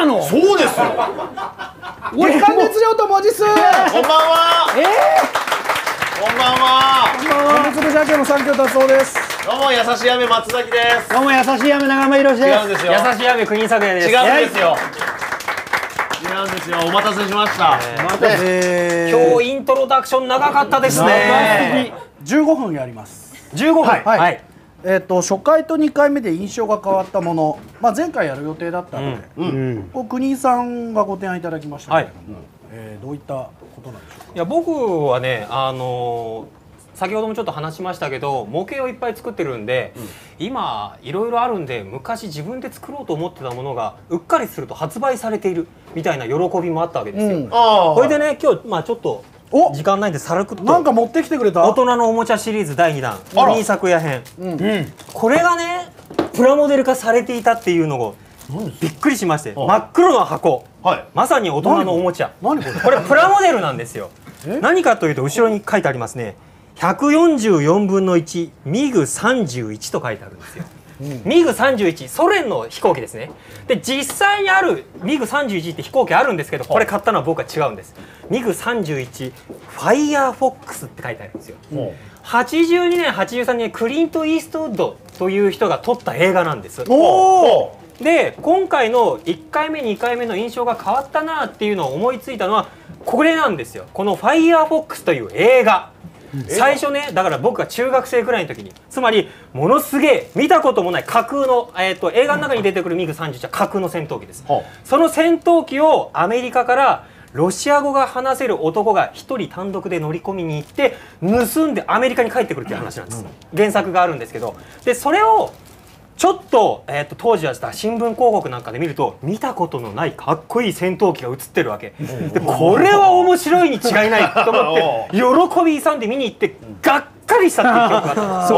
なの？ そうですよ。 月刊熱量と文字数。 こんばんは。こんばんは。 米粒社長の三京達夫です。 どうも優しい雨松崎です。 どうも優しい雨長間博です。 違うんですよ。 優しい雨国作也です。 違うんですよ。違うんですよ。お待たせしました。 今日イントロダクション長かったですね。 15分やります。 15分。はい。 初回と2回目で印象が変わったもの、前回やる予定だったので、国井さんがご提案いただきましたけれども、どういったことなんでしょうか。 いや僕はね、先ほどもちょっと話しましたけど、模型をいっぱい作ってるんで、今いろいろあるんで、昔自分で作ろうと思ってたものがうっかりすると発売されているみたいな喜びもあったわけですよ。これでね、今日ちょっと時間ないんでさらくっとなんか持ってきてくれた。 大人のおもちゃシリーズ第2弾国井作也編、これがねプラモデル化されていたっていうのをびっくりしまして、真っ黒の箱、まさに大人のおもちゃ。これプラモデルなんですよ。何かというと後ろに書いてありますね。144分の1ミグ31と書いてあるんですよ。ミグ31、ソ連の飛行機ですね。で実際にあるミグ31って飛行機あるんですけど、これ買ったのは僕は違うんです。ミグ31ファイヤーフォックスって書いてあるんですよ。82年83年クリント・イーストウッドという人が撮った映画なんです。で今回の1回目2回目の印象が変わったなっていうのを思いついたのはこれなんですよ。この「ファイヤーフォックス」という映画。最初ね、だから僕が中学生くらいの時に、つまりものすげえ見たこともない架空の、映画の中に出てくるミグ31は架空の戦闘機です。その戦闘機をアメリカからロシア語が話せる男が一人単独で乗り込みに行って盗んでアメリカに帰ってくるっていう話なんです。原作があるんですけど、でそれをちょっと、当時はした新聞広告なんかで見ると見たことのないかっこいい戦闘機が映ってるわけで、これは面白いに違いないと思って喜び勇んで見に行ってがっかりしたっていう記憶があった。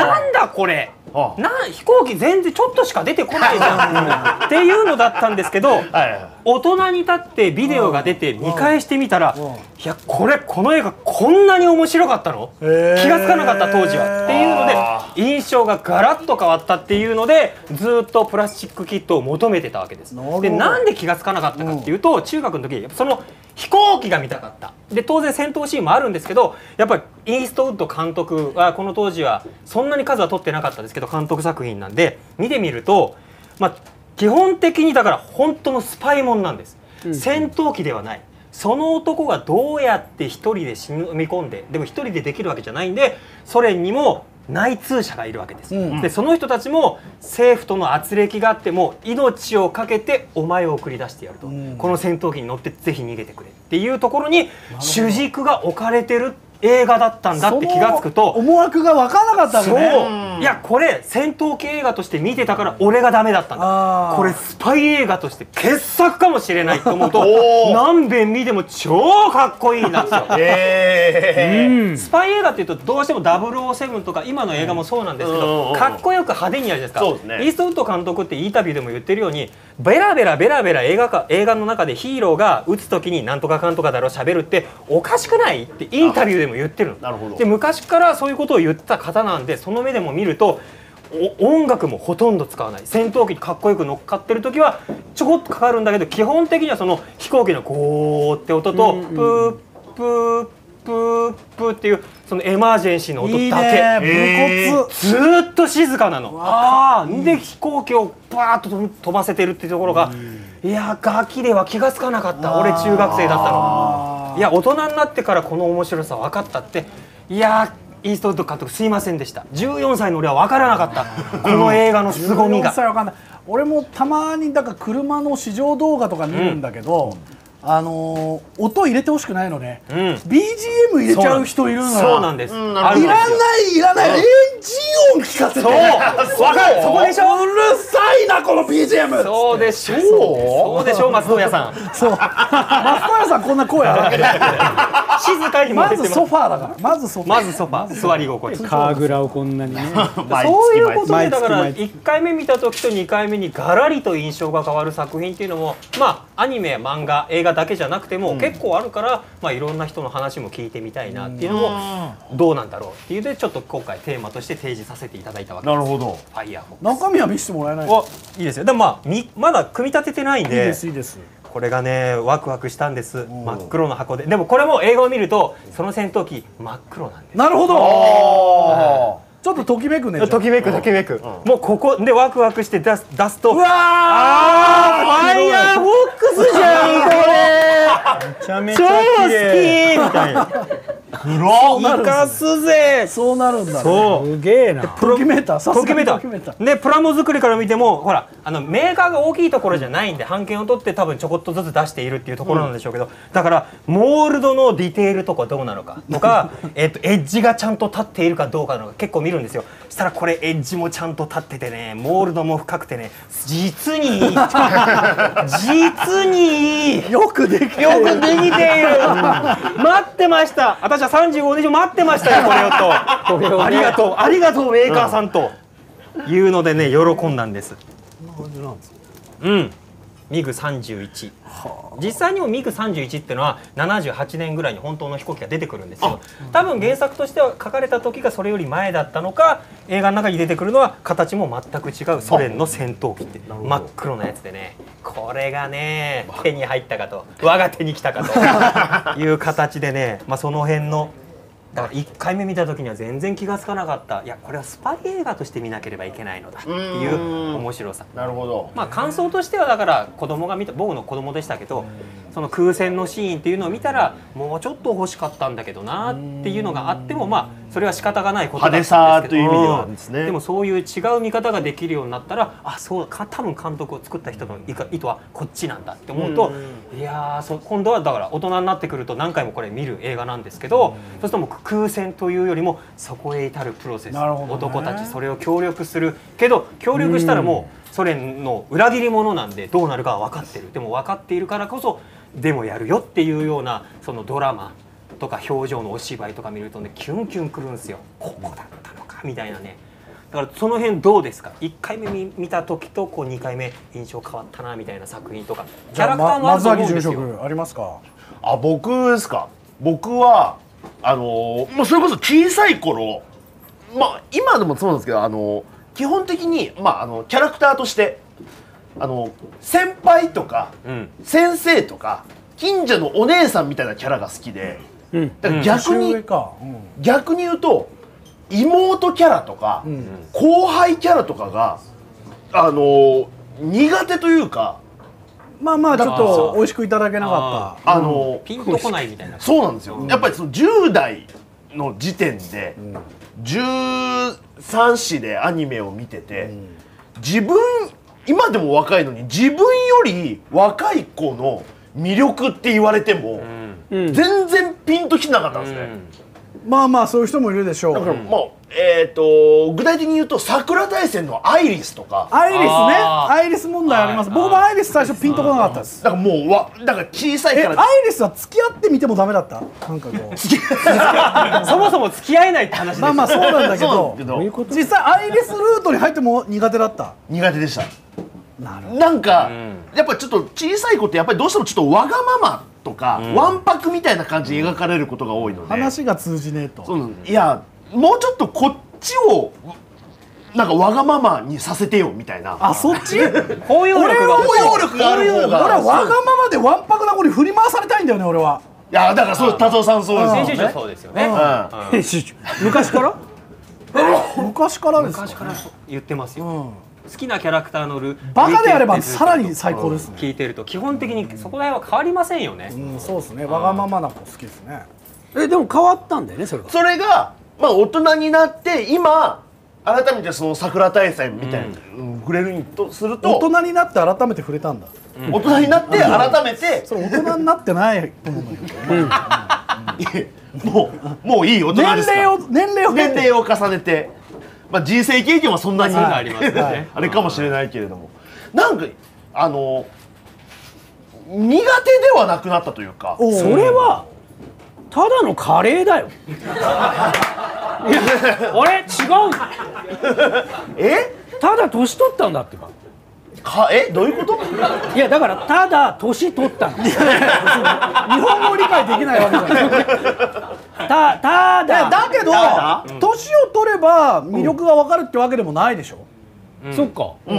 なんだこれ、飛行機全然ちょっとしか出てこないじゃんっていうのだったんですけど、大人に立ってビデオが出て見返してみたら、いやこの映画こんなに面白かったの、気がつかなかった当時はっていうので印象がガラッと変わったっていうので、ずっとプラスチックキットを求めてたわけです。でなんで気がつかなかったかっていうと、中学の時その飛行機が見たかった。で当然戦闘シーンもあるんですけど、やっぱりイーストウッド監督はこの当時はそんなに数は取ってなかったですけど監督作品なんで、見てみると基本的にだから本当のスパイもんなんです。戦闘機ではない。その男がどうやって一人で忍び込んで、でも一人でできるわけじゃないんで、ソ連にも内通者がいるわけです。でその人たちも政府との圧力があっても命を懸けてお前を送り出してやると、この戦闘機に乗ってぜひ逃げてくれっていうところに主軸が置かれてる映画だったんだって気がつくと、 思惑が分からなかったのね。 いやこれ戦闘機映画として見てたから俺がダメだったんだ、これスパイ映画として傑作かもしれないと思うと何遍見ても超かっこいいんですよ。スパイ映画っていうとどうしても007とか今の映画もそうなんですけど、かっこよく派手にやるじゃないですか。イーストウッド監督ってインタビューでも言ってるように、ベラベラ映画の中でヒーローが撃つ時になんとかかんとかだろ喋るっておかしくないってインタビューでも言ってるの。で昔からそういうことを言った方なんで、その目でも見ると音楽もほとんど使わない。戦闘機にかっこよく乗っかってる時はちょこっとかかるんだけど、基本的にはその飛行機のゴーって音とプープープープーっていうそのエマージェンシーの音だけ。ずーっと静かなの。で飛行機をバーッと飛ばせてるっていうところが、いやガキでは気がつかなかった。俺中学生だったの。いや大人になってからこの面白さ分かったって。いやイーストウッド監督すいませんでした。14歳の俺は分からなかったこの映画の凄みが。 俺もたまにだから車の試乗動画とか見るんだけど、音入れてほしくないのね。BGM 入れちゃう人いるのよ。 そうなんです。いらないエンジン音聞かせて。 そうわかる。そこでしょ。 うるさいなこの BGM。 そうでしょ。そうでしょ松任谷さん。 そう松任谷さんこんな声上がってる。 静かにまずソファーだから。まずソファー座り心地。 カーグラをこんなにね。 そういうことでだから1回目見た時と2回目にガラリと印象が変わる作品っていうのもアニメ漫画映画だけじゃなくても結構あるから、いろんな人の話も聞いてみたいなっていうのもどうなんだろうっていうのでちょっと今回テーマとして提示させていただいたわけです。 なるほど。 ファイヤーフォックス。 中身は見せてもらえないの？ いいですよ。でもまあまだ組み立ててないんで。 いいですいいです。 これがねワクワクしたんです。真っ黒の箱で。でもこれも映画を見るとその戦闘機真っ黒なんです。 なるほど。ちょっとときめくね。 ときめくときめく。もうここでワクワクして出すと。 うわあ、ファイヤーフォックスじゃんこれ。 めちゃめち超好ゃ綺麗。 きみたいな。 黒。 生かすぜ。 そうなるんだ。 そう。 すげえな。 ときめいた。 ときめいた。でプラモ作りから見てもほらメーカーが大きいところじゃないんで版権を取って多分ちょこっとずつ出しているっていうところなんでしょうけど、だからモールドのディテールとかどうなのかとかエッジがちゃんと立っているかどうかのが結構見るんですよ。したらこれエッジもちゃんと立っててね、モールドも深くてね、実にいい実にいい、 よくできている。 待ってました。私は35年以上待ってましたよこれをと。ありがとうありがとうメーカーさんというのでね喜んだんです。うん。ミグ31、実際にもミグ31っていうのは78年ぐらいに本当の飛行機が出てくるんですよ。多分原作としては書かれた時がそれより前だったのか、映画の中に出てくるのは形も全く違うソ連の戦闘機って真っ黒なやつでね、これがね手に入ったかと、我が手に来たかという形でね、まあ、その辺のだから1回目見た時には全然気が付かなかった、いやこれはスパイ映画として見なければいけないのだっていう面白さ。 なるほど。 まあ感想としてはだから子供が見た、僕の子供でしたけど、その空戦のシーンっていうのを見たらもうちょっと欲しかったんだけどなっていうのがあっても、まあそれは仕方がないことだったんですけど、 派手さという意味ではですね。 でもそういう違う見方ができるようになったら、あ、そうか、多分監督を作った人の意図はこっちなんだって思うと、いやー今度はだから大人になってくると何回もこれ見る映画なんですけど、そうするともう空戦というよりもそこへ至るプロセス、男たちそれを協力するけど、協力したらもうソ連の裏切り者なんでどうなるかは分かってる、でも分かっているからこそでもやるよっていうような、そのドラマとか表情のお芝居とか見るとね、キュンキュンくるんですよ。ここだったのかみたいなね。だからその辺どうですか、1回目見た時とこう2回目印象変わったなみたいな作品とかキャラクターもあると思うんですよ。 ありますか？ あ、僕ですか。僕はまあそれこそ小さい頃、まあ今でもそうなんですけど、基本的にまあキャラクターとして先輩とか、先生とか近所のお姉さんみたいなキャラが好きで、だから逆に言うと妹キャラとか、後輩キャラとかが苦手というか、 まあまあちょっと美味しくいただけなかった、 ピンとこないみたいな。 そうなんですよ。やっぱりその10代の時点で13、14でアニメを見てて、今でも若いのに自分より若い子の魅力って言われても全然ピンときてなかったんですね。 まあまあそういう人もいるでしょう。 だからもう具体的に言うと桜大戦のアイリスとか。 アイリスね、アイリス問題あります。僕もアイリス最初ピンとこなかったです。 だからもうだから小さいからアイリスは付き合ってみてもダメだった？なんかこうそもそも付き合えないって話です。 まあまあそうなんだけど、実際アイリスルートに入っても苦手だった？ 苦手でした。なんかやっぱちょっと小さい子ってやっぱりどうしてもちょっとわがままとかわんぱくみたいな感じで描かれることが多いので、 話が通じねえと。 いやもうちょっとこっちをなんかわがままにさせてよみたいな。 あ、そっち？ 包容力がある方が。 俺はわがままでわんぱくな子に振り回されたいんだよね、俺は。 いやだからそう、達夫さんそうですよね。 編集長そうですよね。 昔から？昔からですか？ 昔から言ってますよ。好きなキャラクターのバカであればさらに最高ですね。 聞いてると基本的にそこら辺は変わりませんよね。 そうですね。わがままな子好きですね。 でも変わったんだよね、それが。 それがまあ大人になって今改めてその桜大戦みたいな触れるとすると、 大人になって改めて触れたんだ。 大人になって改めてそれ大人になってないと思うよ。もういい大人ですか。 年齢を重ねて、まあ人生経験はそんなにあれかもしれないけれども、なんか苦手ではなくなったというか。 それはただのカレーだよ。あれ違う。ただ年取ったんだってば。 どういうこと？ いやだからただ年取ったの。日本語理解できないわけじゃない。だけど年を取れば魅力が分かるってわけでもないでしょ。 そっか。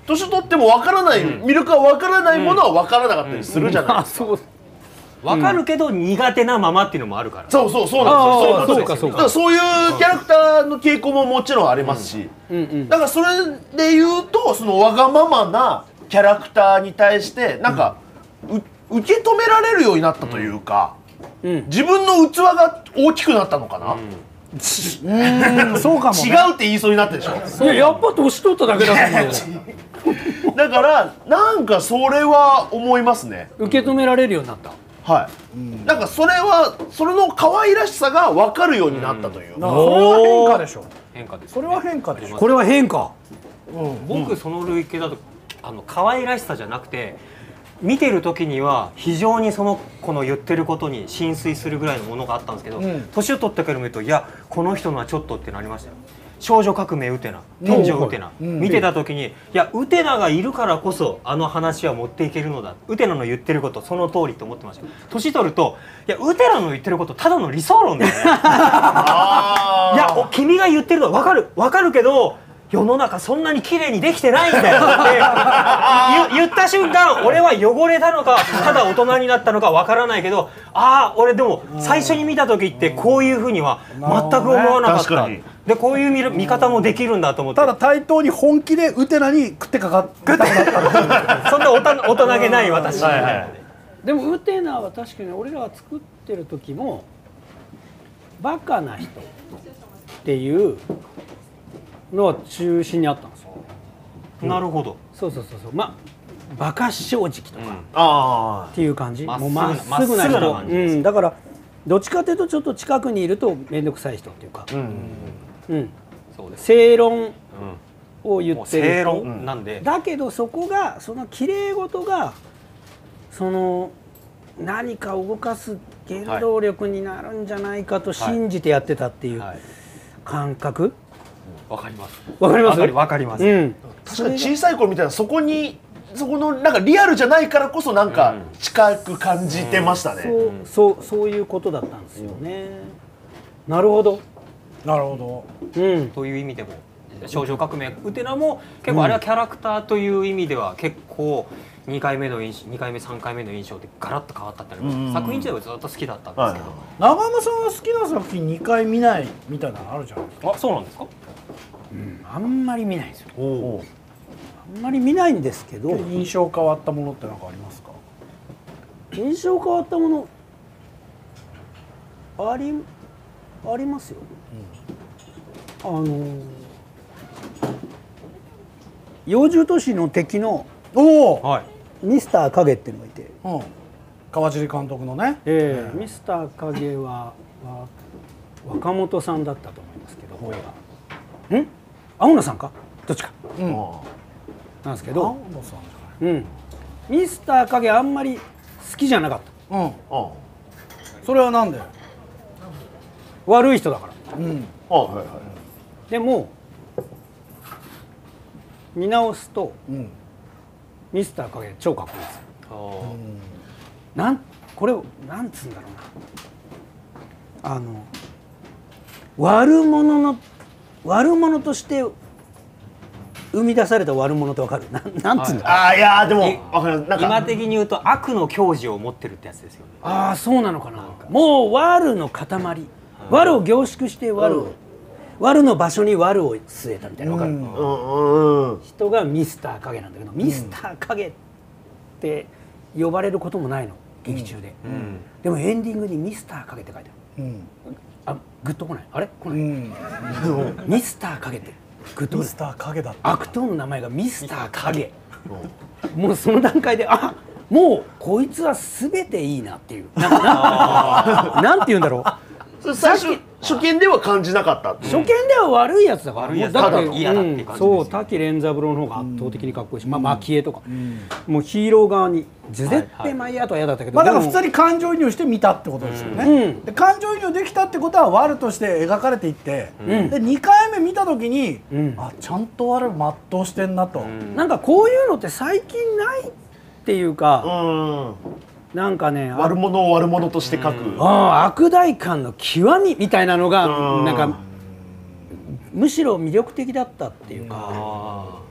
年取ってもわからない、魅力がわからないものはわからなかったりするじゃないですか。 わかるけど苦手なままっていうのもあるから。 そうなんですよ。そうかそうか。そういうキャラクターの傾向ももちろんありますし、だからそれで言うとそのわがままなキャラクターに対してなんか受け止められるようになったというか、自分の器が大きくなったのかな。 そうかも、ね、 違うって言いそうになってるでしょ。 いや、やっぱ年取っただけだと思うよ。 だからなんかそれは思いますね。 受け止められるようになった。 はい、なんかそれの可愛らしさが分かるようになったという。 それは変化でしょ。 変化です。 それは変化でしょ。 これは変化。 僕その類型だと可愛らしさじゃなくて、見てる時には非常にこの言ってることに心酔するぐらいのものがあったんですけど、年を取ってから見ると、いやこの人のはちょっとってなりましたよ。少女革命ウテナ、天井ウテナ、見てた時に、いやウテナがいるからこそあの話は持っていけるのだ、ウテナの言ってることその通りと思ってました。年取ると、いやウテナの言ってることただの理想論だよね。いや君が言ってるのは分かるけど、世の中そんなに綺麗にできてないんだよって言った瞬間、俺は汚れたのかただ大人になったのか分からないけど、俺でも最初に見た時ってこういうふうには全く思わなかった。でこういう見方もできるんだと思って。 ただ対等に本気でウテナに食ってかかってたんだそんな大人げない私。 でもウテナは確かに俺らが作ってる時もバカな人っていうのは中心にあったんですよ。 なるほど。 そうまあバカ正直とかっていう感じ。もうまっすぐな人。だからどっちかというとちょっと近くにいると面倒くさい人っていうか、正論を言ってる人なんで、 だけどそこがその綺麗事がその何かを動かす原動力になるんじゃないかと信じてやってたっていう感覚。 わかります。 わかります。 わかります。 確かに小さい頃みたいなそこのなんかリアルじゃないからこそなんか近く感じてましたね。 そういうことだったんですよね。なるほど。 という意味でも少女革命ウテナも結構あれはキャラクターという意味では結構2回目3回目の印象でガラッと変わったって作品自体はずっと好きだったんですけど、 長山さんが好きな作品2回見ないみたいなのあるじゃないですか。 そうなんですか。 あんまり見ないんですよ。あんまり見ないんですけど、 印象変わったものって何かありますか。 印象変わったものありますよ。幼獣都市の敵のミスター影っていうのがいて、 川尻監督のね、 ミスター影は若本さんだったと思いますけど、声が青野さんかどっちかなんですけど、 青野さんじゃない、 ミスター影あんまり好きじゃなかった。 それはなんで。 悪い人だから。でも見直すと、ミスター影超かっこいいですよ。これをなんつうんだろうな、悪者として生み出された悪者ってわかる？なんつうんだ。 いやでも今的に言うと悪の矜持を持ってるってやつですよね。 そうなのかな。もう悪の塊、悪を凝縮して悪の場所に悪を据えたみたいな、わかる？人がミスター影なんだけど、ミスター影って呼ばれることもないの劇中で。でもエンディングにミスター影って書いてある。グッとこない？あれ？来ない？ミスター影ってグッとこない？ミスター影だった。 悪党の名前がミスター影。もうその段階でもうこいつは全ていいなっていう。なんて言うんだろう。 最初見では感じなかった。 初見では悪いやつだから。 悪いやつだって嫌だっていう感じです。 そう滝連三郎の方が圧倒的にかっこいいし、蒔絵とかもうヒーロー側に絶対マイヤーとは嫌だったけど、 だから普通に感情移入して見たってことですよね。で感情移入できたってことは悪として描かれていって、で2回目見た時にちゃんと悪全うしてんなと。 なんかこういうのって最近ないっていうか。なんかね、 悪者を悪者として描く、 悪代官の極みみたいなのがなんかむしろ魅力的だったっていうか、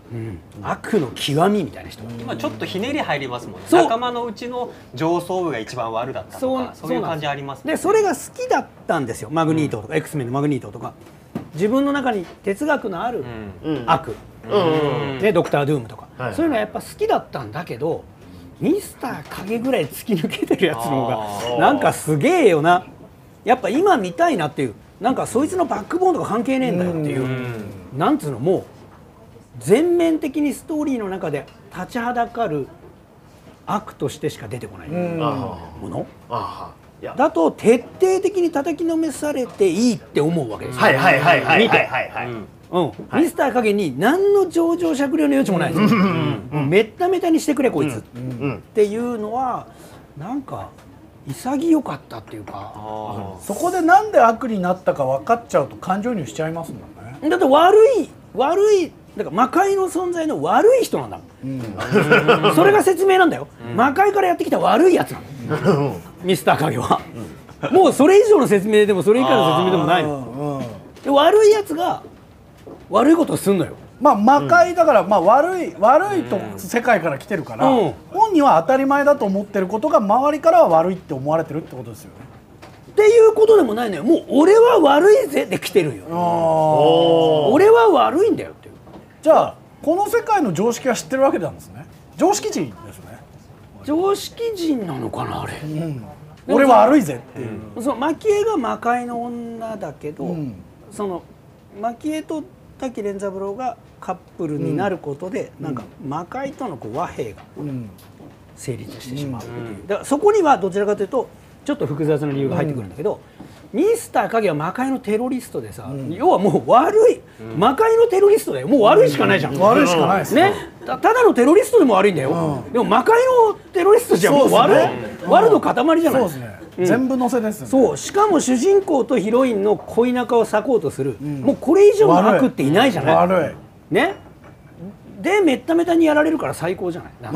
悪の極みみたいな人。 今ちょっとひねり入りますもんね。 そう仲間のうちの上層部が一番悪だったとか、そういう感じありますね。 でそれが好きだったんですよ。マグニートとか X メンのマグニートとか、自分の中に哲学のある悪、ね、ドクター・ドゥームとか、そういうのはやっぱ好きだったんだけど、ミスター影ぐらい突き抜けてるやつの方がなんかすげえよな、やっぱ今見たいなっていう、なんかそいつのバックボーンとか関係ねえんだよっていう、なんつうの、もう全面的にストーリーの中で立ちはだかる悪としてしか出てこないものだと徹底的に叩きのめされていいって思うわけですよ。見てミスター影に何の情状酌量の余地もないですよ。めっためたにしてくれこいつっていうのはなんか潔かったっていうか、 そこでなんで悪になったか分かっちゃうと感情移入しちゃいますもんね。 だって悪いだから魔界の存在の悪い人なんだもん、それが説明なんだよ、魔界からやってきた悪いやつなのミスター影は、もうそれ以上の説明でもそれ以下の説明でもないの、で悪いやつが悪いことをすんのよ。 まあ魔界だから、まあ悪いと世界から来てるから、本人は当たり前だと思ってることが周りからは悪いって思われてるってことですよね。 っていうことでもないのよ。もう俺は悪いぜで来てるよ。俺は悪いんだよっていう。 じゃあこの世界の常識は知ってるわけなんですね。常識人ですね。 常識人なのかなあれ。 俺は悪いぜっていう。 その蒔絵が魔界の女だけど、その蒔絵と滝連三郎がカップルになることで、なんか魔界とのこう和平が成立してしまうっていう。だからそこにはどちらかというとちょっと複雑な理由が入ってくるんだけど、ミスター影は魔界のテロリストでさ、要はもう悪い魔界のテロリストだよ。もう悪いしかないじゃん。 悪いしかないですね。ただのテロリストでも悪いんだよ。でも魔界のテロリストじゃもう悪の塊じゃない。 そうですね。全部乗せですね。 そう、しかも主人公とヒロインの恋仲を裂こうとする、もうこれ以上の悪っていないじゃない。 悪いね。でめっためたにやられるから最高じゃない。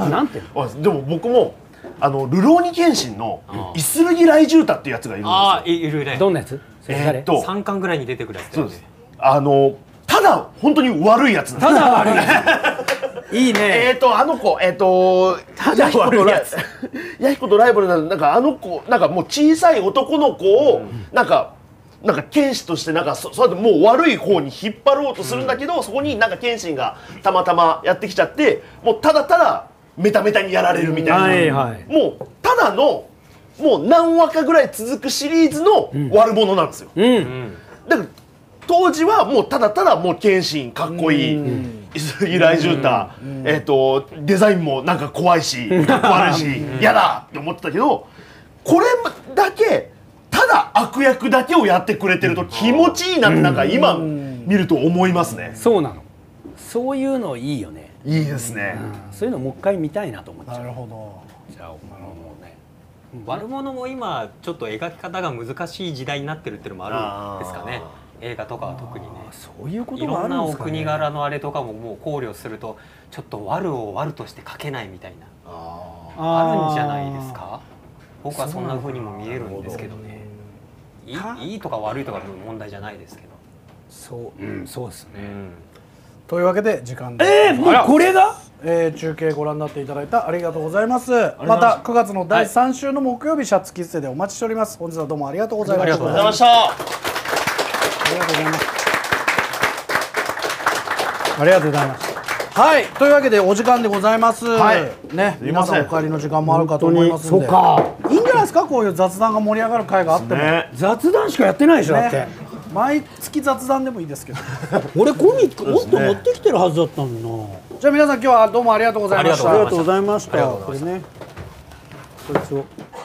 なんていうの。でも僕も流浪に剣心のイスルギライジュータっていうやつがいるんですよ。 ああ、いるね。 どんなやつ ？3巻ぐらいに出てくるやつ。 そうです。ただ本当に悪いやつなんです。 ただ悪いやつ。いいね。 あの子ヤヒコとライバルなんか子なんかもう小さい男の子をなんか剣士としてなんかそうやってもう悪い方に引っ張ろうとするんだけど、そこになんか剣心がたまたまやってきちゃって、もうただただメタメタにやられるみたいな、もうただのもう何話かぐらい続くシリーズの悪者なんですよ。だから当時はもうただただもう剣心かっこいい、イスルギライジュータ、デザインもなんか怖いしかっこ悪いし嫌だって思ってたけど、これだけただ悪役だけをやってくれてると気持ちいいなってなんか今見ると思いますね。 そうなの。そういうのいいよね。 いいですね。 そういうのもう一回見たいなと思っちゃう。 なるほど。 じゃあ悪者も今ちょっと描き方が難しい時代になってるっていうのもあるんですかね。映画とかは特にね。 そういうこといろんなおがあるんですかね。 国柄のあれとかももう考慮するとちょっと悪を悪として描けないみたいなあるんじゃないですか。僕はそんな風にも見えるんですけどね。いいとか悪いとかの問題じゃないですけど。 そうですね。 というわけで時間でもうこれが中継ご覧になっていただいたありがとうございます。また9月の第3週の木曜日シャツキッズでお待ちしております。本日はどうもありがとうございました。 ありがとうございました。 ありがとうございます。ありがとうございます。はい、というわけでお時間でございます。ね、皆さんお帰りの時間もあるかと思いますので、 そうか。 いいんじゃないですか、こういう雑談が盛り上がる会があっても。 雑談しかやってないでしょ、だって。 毎月雑談でもいいですけど。 俺コミックもっと持ってきてるはずだったのにな。 じゃあ皆さん今日はどうもありがとうございました。 ありがとうございました。これね、こいつを。